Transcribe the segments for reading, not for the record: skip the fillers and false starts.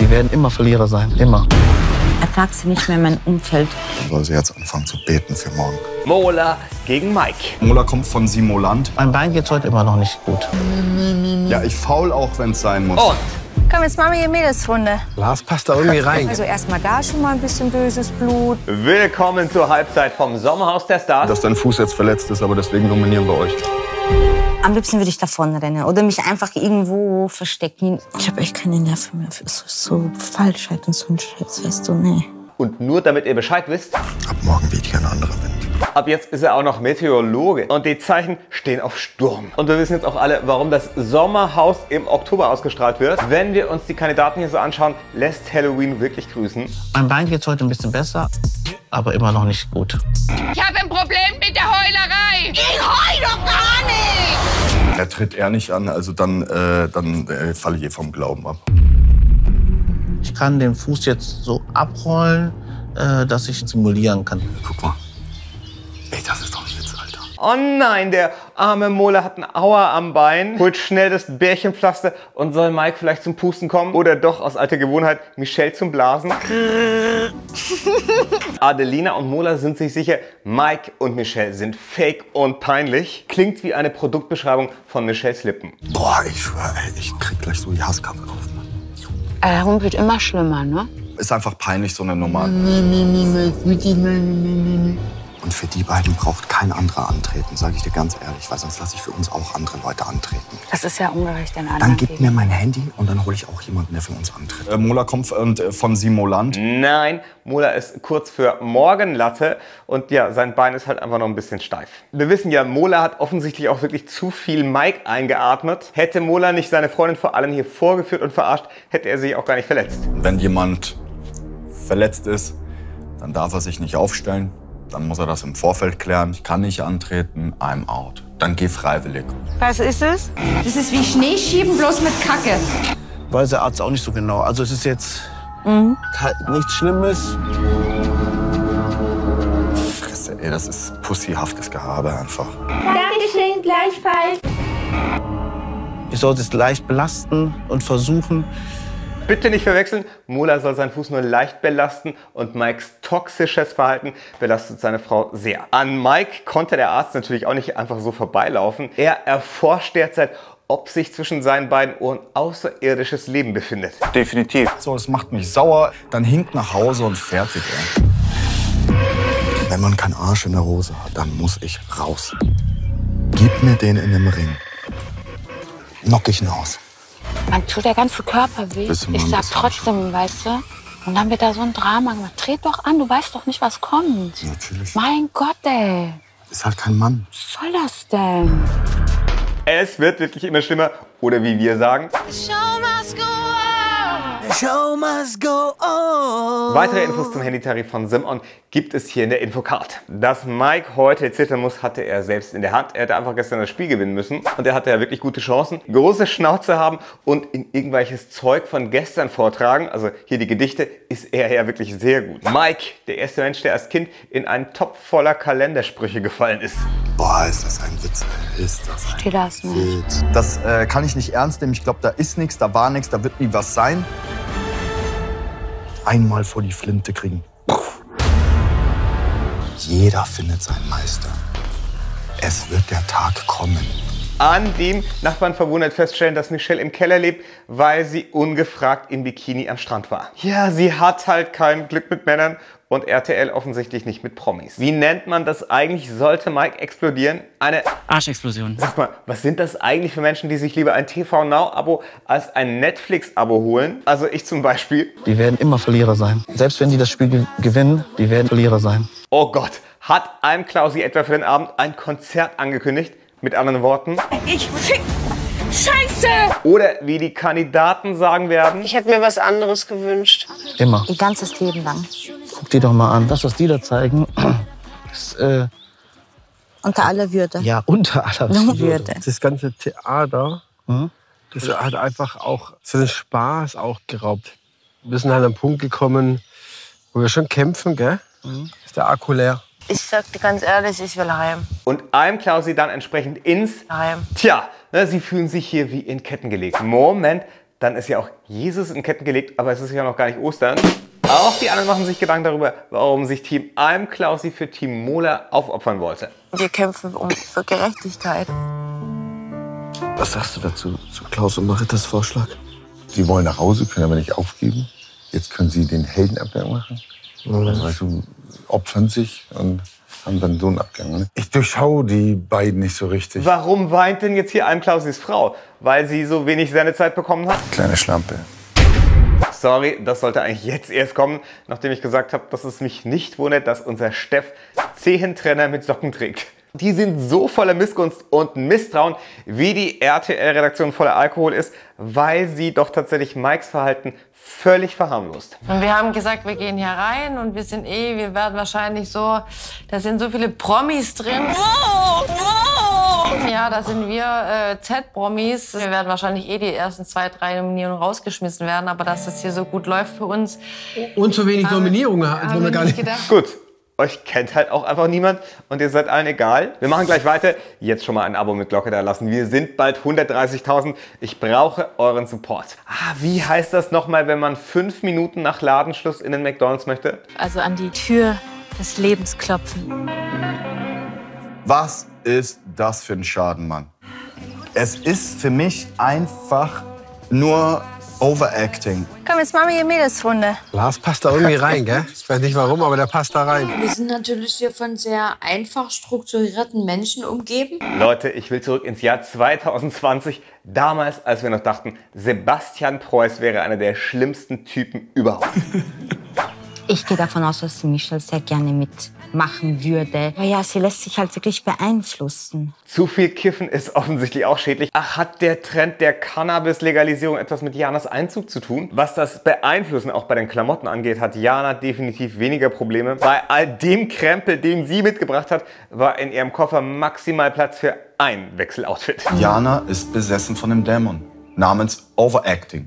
Die werden immer Verlierer sein, immer. Ertrag sie nicht mehr in meinem Umfeld. Dann soll sie jetzt anfangen zu beten für morgen. Mola gegen Mike. Mola kommt von Simoland. Mein Bein geht's heute immer noch nicht gut. Ja, ich faul auch, wenn es sein muss. Und Komm, jetzt machen wir hier Mädelsrunde. Lars passt da irgendwie rein. Also erstmal da schon mal ein bisschen böses Blut. willkommen zur Halbzeit vom Sommerhaus der Stars. Dass dein Fuß jetzt verletzt ist, aber deswegen dominieren wir euch. Am liebsten würde ich davonrennen oder mich einfach irgendwo verstecken. Ich habe echt keine Nerven mehr für so Falschheit und so ein Scheiß, weißt du, nee. Und nur damit ihr Bescheid wisst, Ab morgen weht hier ein anderer Wind. ab jetzt ist er auch noch Meteorologe. Und die Zeichen stehen auf Sturm. Und wir wissen jetzt auch alle, warum das Sommerhaus im Oktober ausgestrahlt wird. Wenn wir uns die Kandidaten hier so anschauen, lässt Halloween wirklich grüßen. Mein Bein geht's heute ein bisschen besser, aber immer noch nicht gut. Ich habe ein Problem mit der Heulerei. Ich heul doch gar nicht. Er tritt er nicht an, also dann falle ich vom Glauben ab. Ich kann den Fuß jetzt so abrollen, dass ich simulieren kann. Guck mal. Ey, das ist doch ein Witz, Alter. Oh nein, der arme Mola hat einen Auer am Bein, holt schnell das Bärchenpflaster und soll Mike vielleicht zum Pusten kommen oder doch aus alter Gewohnheit Michelle zum Blasen? Adelina und Mola sind sich sicher, Mike und Michelle sind fake und peinlich. Klingt wie eine Produktbeschreibung von Michelles Lippen. Boah, ich schwör, ey, ich krieg gleich so die Hasskappe auf. Mann. Der Hund wird immer schlimmer, ne? Ist einfach peinlich, so eine Nummer. Und für die beiden braucht kein anderer antreten, sage ich dir ganz ehrlich, weil sonst lasse ich für uns auch andere Leute antreten. Das ist ja ungerecht den anderen. Dann gib mir mein Handy und dann hole ich auch jemanden, der für uns antritt. Mola kommt von Simoland. Nein, Mola ist kurz für Morgenlatte und ja, sein Bein ist halt einfach noch ein bisschen steif. Wir wissen ja, Mola hat offensichtlich auch wirklich zu viel Mike eingeatmet. Hätte Mola nicht seine Freundin vor allem hier vorgeführt und verarscht, hätte er sich auch gar nicht verletzt. Wenn jemand verletzt ist, dann darf er sich nicht aufstellen. Dann muss er das im Vorfeld klären. Ich kann nicht antreten, I'm out. Dann geh freiwillig. Was ist es? Das ist wie Schneeschieben, bloß mit Kacke. Weiß der Arzt auch nicht so genau. Also es ist jetzt nichts Schlimmes. Fresse, ey, das ist pussyhaftes Gehabe einfach. Dankeschön, gleichfalls. Ich sollte es leicht belasten und versuchen. Bitte nicht verwechseln, Mola soll seinen Fuß nur leicht belasten und Mikes toxisches Verhalten belastet seine Frau sehr. An Mike konnte der Arzt natürlich auch nicht einfach so vorbeilaufen. Er erforscht derzeit, ob sich zwischen seinen beiden Ohren außerirdisches Leben befindet. Definitiv. So, es macht mich sauer. Dann hinkt nach Hause und fertig, ey. Wenn man keinen Arsch in der Hose hat, dann muss ich raus. Gib mir den in dem Ring. Knock ich ihn aus. Man tut der ganze Körper weh. Bist du mal Ich ein sag bisschen trotzdem, weißt du. Und dann wird da so ein Drama gemacht. Tret doch an, du weißt doch nicht, was kommt. Natürlich. Mein Gott, ey. Ist halt kein Mann. Was soll das denn? Es wird wirklich immer schlimmer oder wie wir sagen, Show must go on. weitere Infos zum Handytarif von Simon gibt es hier in der Infocard. Dass Mike heute zittern muss, hatte er selbst in der Hand. Er hätte einfach gestern das Spiel gewinnen müssen und er hatte ja wirklich gute Chancen, große Schnauze haben und in irgendwelches Zeug von gestern vortragen. Also hier die Gedichte ist er ja wirklich sehr gut. Mike, der erste Mensch, der als Kind in einen Topf voller Kalendersprüche gefallen ist. Boah, ist das ein Witz. Ist das ein Verstehe das nicht. Witz. Das kann ich nicht ernst nehmen. Ich glaube, da ist nichts, da war nichts, da wird nie was sein. Einmal vor die Flinte kriegen. Puh. Jeder findet seinen Meister. Es wird der Tag kommen. An dem Nachbarn verwundert feststellen, dass Michelle im Keller lebt, weil sie ungefragt im Bikini am Strand war. Ja, sie hat halt kein Glück mit Männern und RTL offensichtlich nicht mit Promis. Wie nennt man das eigentlich? Sollte Mike explodieren? Eine Arschexplosion. Sag mal, was sind das eigentlich für Menschen, die sich lieber ein TV Now-Abo als ein Netflix-Abo holen? Also ich zum Beispiel. Die werden immer Verlierer sein. Selbst wenn die das Spiel gewinnen, die werden Verlierer sein. Oh Gott, hat Alm Klausi etwa für den Abend ein Konzert angekündigt? Mit anderen Worten. Ich fick. Scheiße! Oder wie die Kandidaten sagen werden. Ich hätte mir was anderes gewünscht. Immer. Ihr ganzes Leben lang. Guck dir doch mal an. Das, was die da zeigen, ist Unter aller Würde. ja unter aller Würde. Das ganze Theater, das hat einfach auch so den Spaß auch geraubt. Wir sind halt an einen Punkt gekommen, wo wir schon kämpfen, gell? Ist der Akku leer. Ich sag dir ganz ehrlich, ich will heim. Und Alm Klausi dann entsprechend ins Heim. Tja, ne, sie fühlen sich hier wie in Ketten gelegt. Moment, Dann ist ja auch Jesus in Ketten gelegt, aber es ist ja noch gar nicht Ostern. Auch die anderen machen sich Gedanken darüber, warum sich Team Almklausi für Team Mola aufopfern wollte. Wir kämpfen für Gerechtigkeit. Was sagst du dazu, zu Klaus und Maritas Vorschlag? Sie wollen nach Hause, können aber nicht aufgeben. Jetzt können sie den Heldenabgang machen. Also, weißt du, opfern sich und haben dann so einen Abgang. Ne? Ich durchschaue die beiden nicht so richtig. Warum weint denn jetzt hier Almklausis Frau? Weil sie so wenig Sendezeit bekommen hat? Kleine Schlampe. Sorry, das sollte eigentlich jetzt erst kommen, nachdem ich gesagt habe, dass es mich nicht wundert, dass unser Steff Zehentrenner mit Socken trägt. Die sind so voller Missgunst und Misstrauen, wie die RTL-Redaktion voller Alkohol ist, weil sie doch tatsächlich Mikes Verhalten völlig verharmlost. Und wir haben gesagt, wir gehen hier rein und wir werden wahrscheinlich so, da sind so viele Promis drin. Ja, da sind wir Z-Promis. Wir werden wahrscheinlich die ersten 2, 3 Nominierungen rausgeschmissen werden, aber dass das hier so gut läuft für uns. Und so wenig Nominierungen haben wir gar nicht gedacht. Gut. Euch kennt halt auch einfach niemand und ihr seid allen egal. Wir machen gleich weiter. Jetzt schon mal ein Abo mit Glocke da lassen. Wir sind bald 130.000. Ich brauche euren Support. Wie heißt das nochmal, wenn man 5 Minuten nach Ladenschluss in den McDonald's möchte? Also an die Tür des Lebens klopfen. Was ist das für ein Schaden, Mann? Es ist für mich einfach nur Overacting. Komm, jetzt machen wir hier Mädelsrunde. Lars passt da irgendwie rein, gell? Ich weiß nicht warum, aber der passt da rein. Wir sind natürlich hier von sehr einfach strukturierten Menschen umgeben. Leute, ich will zurück ins Jahr 2020. Damals, als wir noch dachten, Sebastian Preuß wäre einer der schlimmsten Typen überhaupt. Ich gehe davon aus, dass sie Michelle sehr gerne mitmachen würde. Aber ja, sie lässt sich halt wirklich beeinflussen. Zu viel Kiffen ist offensichtlich auch schädlich. Ach, hat der Trend der Cannabis-Legalisierung etwas mit Janas Einzug zu tun? Was das Beeinflussen auch bei den Klamotten angeht, hat Jana definitiv weniger Probleme. Bei all dem Krempel, den sie mitgebracht hat, war in ihrem Koffer maximal Platz für ein Wechseloutfit. Jana ist besessen von einem Dämon namens Overacting.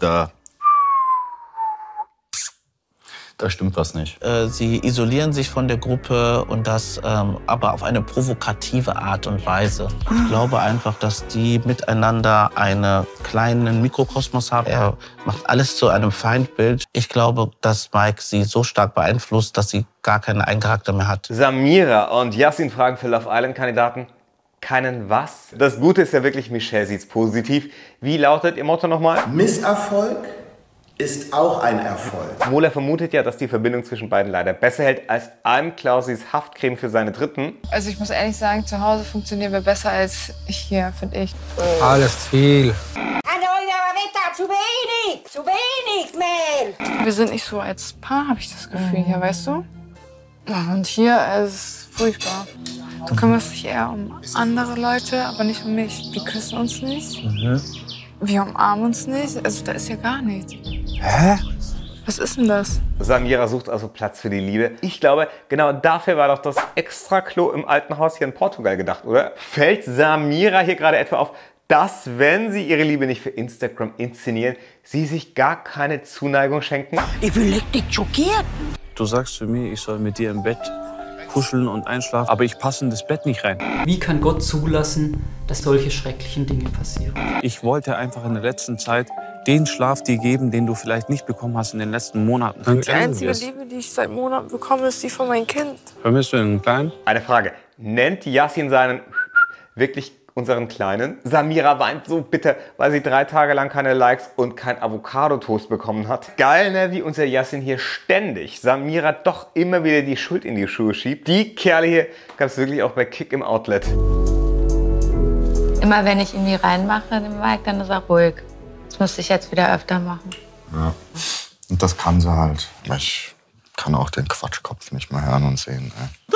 Da stimmt was nicht. Sie isolieren sich von der Gruppe und das aber auf eine provokative Art und Weise. Ich glaube einfach, dass die miteinander einen kleinen Mikrokosmos haben. Er macht alles zu einem Feindbild. Ich glaube, dass Mike sie so stark beeinflusst, dass sie gar keinen Eigencharakter mehr hat. Samira und Yassin fragen für Love Island-Kandidaten: Keinen was? Das Gute ist ja wirklich, Michelle sieht's positiv. Wie lautet ihr Motto nochmal? Misserfolg ist auch ein Erfolg. Mola vermutet ja, dass die Verbindung zwischen beiden leider besser hält als Almklausis Haftcreme für seine Dritten. Also ich muss ehrlich sagen, zu Hause funktionieren wir besser als hier, finde ich. Alles viel. Zu wenig Mehl. Wir sind nicht so als Paar, habe ich das Gefühl hier, weißt du? Und hier ist es furchtbar. Du kümmerst dich eher um andere Leute, aber nicht um mich. Wir küssen uns nicht. Wir umarmen uns nicht. Also da ist ja gar nichts. Hä? Was ist denn das? Samira sucht also Platz für die Liebe. Ich glaube, genau dafür war doch das Extra-Klo im alten Haus hier in Portugal gedacht, oder? Fällt Samira hier gerade etwa auf, dass, wenn sie ihre Liebe nicht für Instagram inszenieren, sie sich gar keine Zuneigung schenken? Ich bin richtig schockiert. Du sagst zu mir, ich soll mit dir im Bett kuscheln und einschlafen, aber ich passe in das Bett nicht rein. Wie kann Gott zulassen, dass solche schrecklichen Dinge passieren? Ich wollte einfach in der letzten Zeit den Schlaf dir geben, den du vielleicht nicht bekommen hast in den letzten Monaten. Die einzige Liebe, die ich seit Monaten bekomme, ist die von meinem Kind. Vermisst du den Kleinen? Eine Frage. Nennt Yassin seinen wirklich unseren Kleinen? Samira weint so bitter, weil sie 3 Tage lang keine Likes und kein Avocado-Toast bekommen hat. Geil, ne, wie unser Yassin hier ständig Samira doch immer wieder die Schuld in die Schuhe schiebt. Die Kerle hier gab es wirklich auch bei Kick im Outlet. Immer wenn ich irgendwie reinmache, den Mike, dann ist er ruhig. Das muss ich jetzt wieder öfter machen. Ja. Und das kann sie halt. Ich kann auch den Quatschkopf nicht mehr hören und sehen.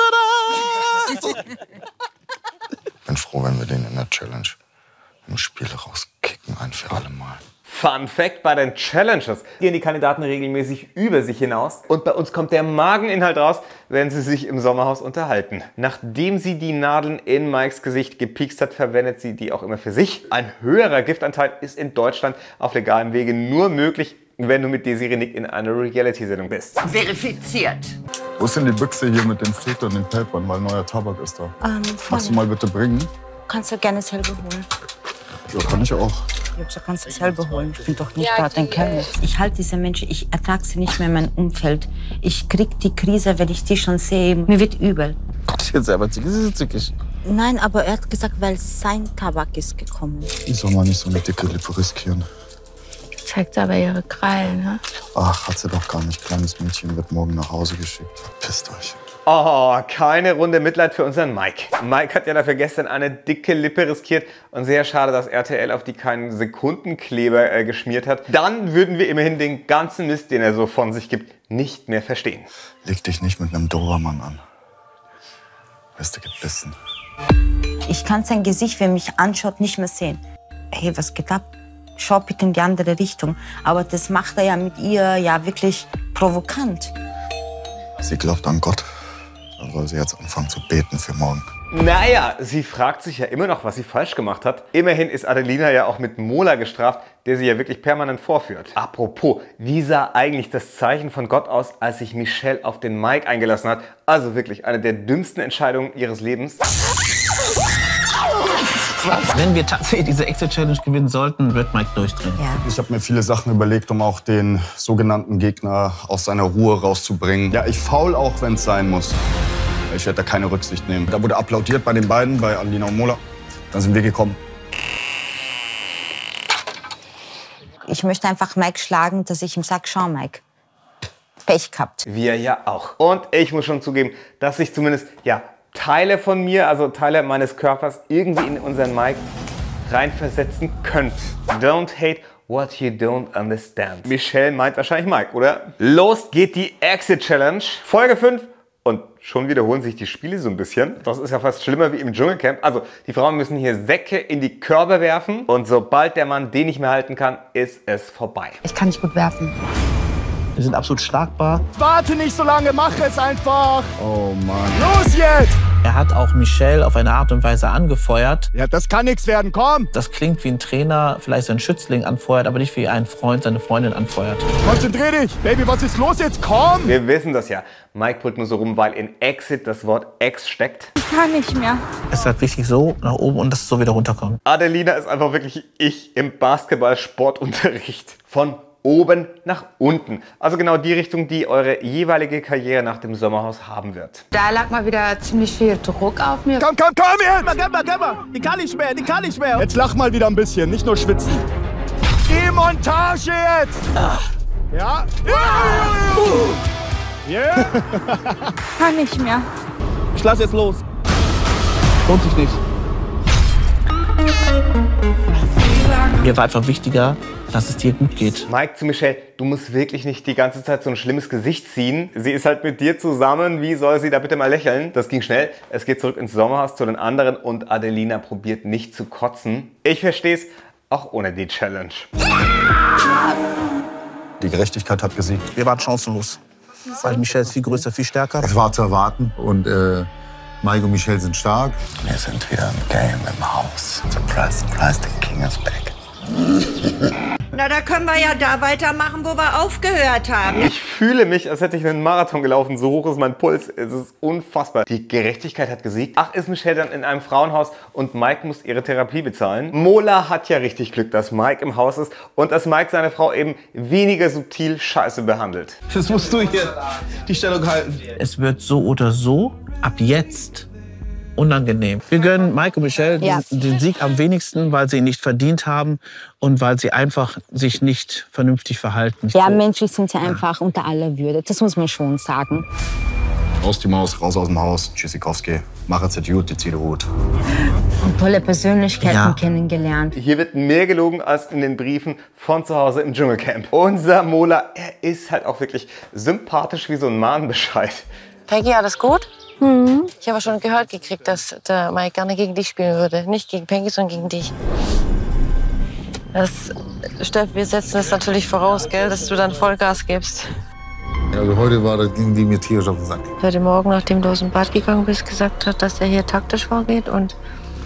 Ich bin froh, wenn wir den in der Challenge im Spiel rauskicken, ein für alle Mal. Fun Fact bei den Challenges: gehen die Kandidaten regelmäßig über sich hinaus und bei uns kommt der Mageninhalt raus, wenn sie sich im Sommerhaus unterhalten. Nachdem sie die Nadeln in Mikes Gesicht gepiekst hat, verwendet sie die auch immer für sich. Ein höherer Giftanteil ist in Deutschland auf legalem Wege nur möglich, wenn du mit Desiree Nick in einer Reality-Sendung bist. Verifiziert. Wo ist denn die Büchse hier mit dem Filter und den Papern? Weil neuer Tabak ist da. Vorne. Kannst du mal bitte bringen? Kannst du gerne selber holen. Ja, kann ich auch. Ich hab gesagt, kannst du selber holen. Ich bin doch nicht da, dein Kellner. Ich halte diese Menschen, ich ertrage sie nicht mehr in meinem Umfeld. Ich krieg die Krise, wenn ich die schon sehe. Mir wird übel. Gott, jetzt selber zickig. Nein, aber er hat gesagt, weil sein Tabak ist gekommen. Ich soll mal nicht so eine dicke Lippe riskieren. Zeigt aber ihre Krallen, ne? Ach, hat sie doch gar nicht. Kleines Mädchen wird morgen nach Hause geschickt. Verpisst euch. Oh, keine Runde Mitleid für unseren Mike. Mike hat ja dafür gestern eine dicke Lippe riskiert und sehr schade, dass RTL auf die keinen Sekundenkleber geschmiert hat. Dann würden wir immerhin den ganzen Mist, den er so von sich gibt, nicht mehr verstehen. Leg dich nicht mit einem Dobermann an. Wirst du gebissen. Ich kann sein Gesicht, wenn er mich anschaut, nicht mehr sehen. Hey, was geht ab? Schau bitte in die andere Richtung. Aber das macht er ja mit ihr ja wirklich provokant. Sie glaubt an Gott. Dann soll sie jetzt anfangen zu beten für morgen. Naja, sie fragt sich ja immer noch, was sie falsch gemacht hat. Immerhin ist Adelina ja auch mit Mola gestraft, der sie ja wirklich permanent vorführt. Apropos, wie sah eigentlich das Zeichen von Gott aus, als sich Michelle auf den Mike eingelassen hat? Also wirklich eine der dümmsten Entscheidungen ihres Lebens. Wenn wir tatsächlich diese Exit-Challenge gewinnen sollten, wird Mike durchdrehen. Ja. Ich habe mir viele Sachen überlegt, um auch den sogenannten Gegner aus seiner Ruhe rauszubringen. Ja, ich faul auch, wenn es sein muss. Ich werde da keine Rücksicht nehmen. Da wurde applaudiert bei den beiden, bei Adelina und Mola. Dann sind wir gekommen. Ich möchte einfach Mike schlagen, dass ich ihm sage, schau Mike, Pech gehabt. Wir ja auch. Und ich muss schon zugeben, dass ich zumindest, ja, Teile von mir, also Teile meines Körpers, irgendwie in unseren Mike reinversetzen könnte. Don't hate what you don't understand. Michelle meint wahrscheinlich Mike, oder? Los geht die Exit Challenge. Folge 5. Und schon wiederholen sich die Spiele so ein bisschen. Das ist ja fast schlimmer wie im Dschungelcamp. Also die Frauen müssen hier Säcke in die Körbe werfen. Und sobald der Mann den nicht mehr halten kann, ist es vorbei. Ich kann nicht gut werfen. Wir sind absolut schlagbar. Warte nicht so lange, mach es einfach. Oh Mann. Los jetzt! Er hat auch Michelle auf eine Art und Weise angefeuert. Ja, das kann nichts werden, komm! Das klingt wie ein Trainer, vielleicht seinen Schützling anfeuert, aber nicht wie ein Freund seine Freundin anfeuert. Konzentrier dich! Baby, was ist los jetzt? Komm! Wir wissen das ja. Mike brüllt nur so rum, weil in Exit das Wort Ex steckt. Ich kann nicht mehr. Es ist halt wichtig so nach oben und dass es so wieder runterkommt. Adelina ist einfach wirklich ich im Basketball-Sportunterricht. Von oben nach unten. Also genau die Richtung, die eure jeweilige Karriere nach dem Sommerhaus haben wird. Da lag mal wieder ziemlich viel Druck auf mir. Komm jetzt! Gib mal! Die kann nicht mehr! Jetzt lach mal wieder ein bisschen, nicht nur schwitzen. Die Montage jetzt! Ja? Yeah. Kann nicht mehr. Ich lass jetzt los. Lohnt sich nicht. Mir war einfach wichtiger, dass es dir gut geht. Mike zu Michelle, du musst wirklich nicht die ganze Zeit so ein schlimmes Gesicht ziehen. Sie ist halt mit dir zusammen. Wie soll sie da bitte mal lächeln? Das ging schnell. Es geht zurück ins Sommerhaus zu den anderen und Adelina probiert nicht zu kotzen. Ich verstehe es, auch ohne die Challenge. Die Gerechtigkeit hat gesiegt. Wir waren chancenlos. Weil Michelle ist viel größer, viel stärker. Es war zu erwarten und Mike und Michelle sind stark. Wir sind wieder im Game, im Haus. Surprise, surprise, the king is back. Na, da können wir ja da weitermachen, wo wir aufgehört haben. Ich fühle mich, als hätte ich einen Marathon gelaufen. So hoch ist mein Puls. Es ist unfassbar. Die Gerechtigkeit hat gesiegt. Ach, ist Michelle dann in einem Frauenhaus und Mike muss ihre Therapie bezahlen? Mola hat ja richtig Glück, dass Mike im Haus ist und dass Mike seine Frau eben weniger subtil scheiße behandelt. Das musst du hier die Stellung halten. Es wird so oder so ab jetzt unangenehm. Wir gönnen Mike und Michelle den Sieg am wenigsten, weil sie ihn nicht verdient haben und weil sie einfach sich nicht vernünftig verhalten. Ja, menschlich sind sie einfach unter aller Würde. Das muss man schon sagen. Raus die Maus, raus aus dem Haus. Tschüssikowski. Mach jetzt gut, die zieht Hut. Und tolle Persönlichkeiten kennengelernt. Hier wird mehr gelogen als in den Briefen von zu Hause im Dschungelcamp. Unser Mola, er ist halt auch wirklich sympathisch wie so ein Mahnbescheid. Peggy, alles gut? Ich habe schon gehört gekriegt, dass der Mike gerne gegen dich spielen würde. Nicht gegen Peggy, sondern gegen dich. Steff, wir setzen das natürlich voraus, gell, dass du dann Vollgas gibst. Also heute ging die mir tierisch auf den Sack. Heute Morgen, nachdem du aus dem Bad gegangen bist, gesagt hat, dass er hier taktisch vorgeht und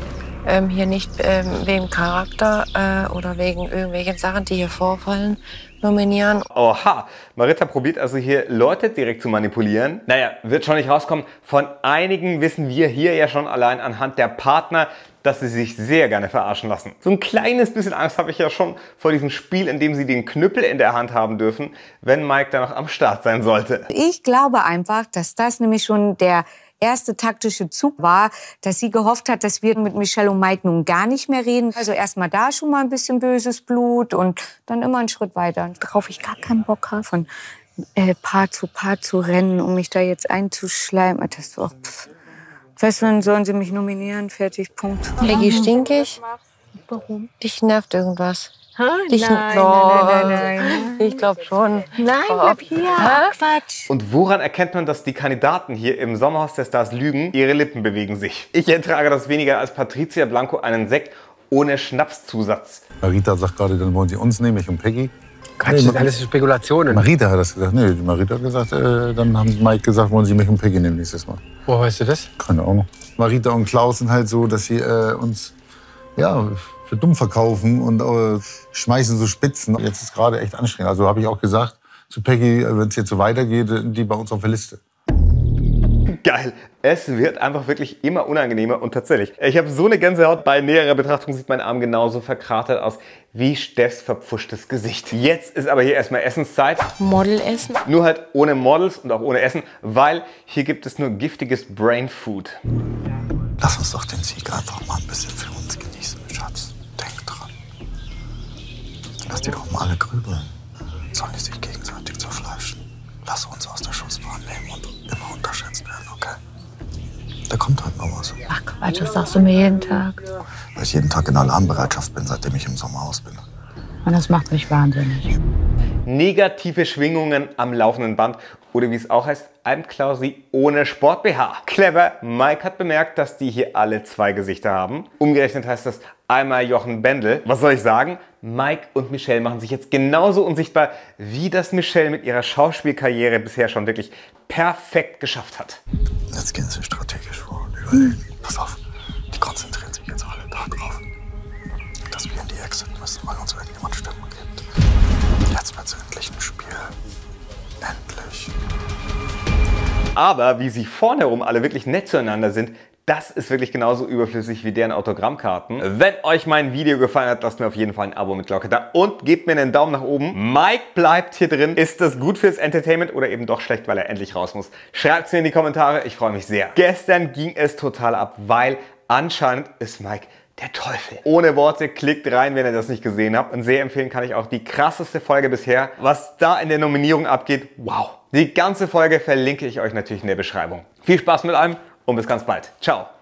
hier nicht wegen Charakter oder wegen irgendwelchen Sachen, die hier vorfallen, nominieren. Oha, Marita probiert also hier Leute direkt zu manipulieren. Naja, wird schon nicht rauskommen. Von einigen wissen wir hier ja schon allein anhand der Partner, dass sie sich sehr gerne verarschen lassen. So ein kleines bisschen Angst habe ich ja schon vor diesem Spiel, in dem sie den Knüppel in der Hand haben dürfen, wenn Mike da noch am Start sein sollte. Ich glaube einfach, dass das nämlich schon der erste taktische Zug war, dass sie gehofft hat, dass wir mit Michelle und Mike nun gar nicht mehr reden. Also erstmal da schon mal ein bisschen böses Blut und dann immer einen Schritt weiter. Worauf ich gar keinen Bock habe, von Paar zu rennen, um mich da jetzt einzuschleimen. Das ist doch, weißt du, dann sollen sie mich nominieren, fertig, Punkt. Peggy, stinkig? Warum? Dich nervt irgendwas. Nein. Ich glaube schon. Nein, bleib hier. Quatsch. Und woran erkennt man, dass die Kandidaten hier im Sommerhaus der Stars lügen? Ihre Lippen bewegen sich. Ich ertrage das weniger als Patricia Blanco einen Sekt ohne Schnapszusatz. Marita sagt gerade, dann wollen sie uns nehmen, ich und Peggy. Quatsch, das sind alles Spekulationen. Marita hat das gesagt. Nee, Marita hat gesagt, dann haben Mike gesagt, wollen sie mich und Peggy nehmen nächstes Mal. Woher weißt du das? Keine Ahnung. Marita und Klaus sind halt so, dass sie uns für dumm verkaufen und schmeißen so Spitzen. Jetzt ist gerade echt anstrengend. Also habe ich auch gesagt zu Peggy, wenn es jetzt so weitergeht, die bei uns auf der Liste. Geil. Es wird einfach wirklich immer unangenehmer und tatsächlich. Ich habe so eine Gänsehaut. Bei näherer Betrachtung sieht mein Arm genauso verkratert aus wie Steffs verpfuschtes Gesicht. Jetzt ist aber hier erstmal Essenszeit. Modelessen. Nur halt ohne Models und auch ohne Essen, weil hier gibt es nur giftiges Brain Food. Lass uns doch den Sieg einfach mal ein bisschen für uns genießen, Schatz. Denk dran. Lass die doch mal alle grübeln. Sollen die sich gegenseitig zerfleischen? Lass uns aus der Schussbahn nehmen und immer unterschätzt werden, okay? Da kommt halt noch was. Ach Quatsch, das sagst du mir jeden Tag. Weil ich jeden Tag in Alarmbereitschaft bin, seitdem ich im Sommerhaus bin. Und das macht mich wahnsinnig. Negative Schwingungen am laufenden Band oder wie es auch heißt, Almklausi ohne Sport-BH. Clever, Mike hat bemerkt, dass die hier alle zwei Gesichter haben. Umgerechnet heißt das einmal Jochen Bendel. Was soll ich sagen? Mike und Michelle machen sich jetzt genauso unsichtbar, wie das Michelle mit ihrer Schauspielkarriere bisher schon wirklich perfekt geschafft hat. Jetzt gehen sie strategisch vor und überlegen. Pass auf, die konzentrieren sich jetzt alle darauf, dass wir in die Exit müssen, weil uns irgendjemand Stimmen gibt. Jetzt wird's endlich ein Spiel. Endlich. Aber wie sie vorne herum alle wirklich nett zueinander sind, das ist wirklich genauso überflüssig wie deren Autogrammkarten. Wenn euch mein Video gefallen hat, lasst mir auf jeden Fall ein Abo mit Glocke da und gebt mir einen Daumen nach oben. Mike bleibt hier drin. Ist das gut fürs Entertainment oder eben doch schlecht, weil er endlich raus muss? Schreibt es mir in die Kommentare, ich freue mich sehr. Gestern ging es total ab, weil anscheinend ist Mike der Teufel. Ohne Worte, klickt rein, wenn ihr das nicht gesehen habt. Und sehr empfehlen kann ich auch die krasseste Folge bisher. Was da in der Nominierung abgeht, wow. Die ganze Folge verlinke ich euch natürlich in der Beschreibung. Viel Spaß mit allem und bis ganz bald. Ciao.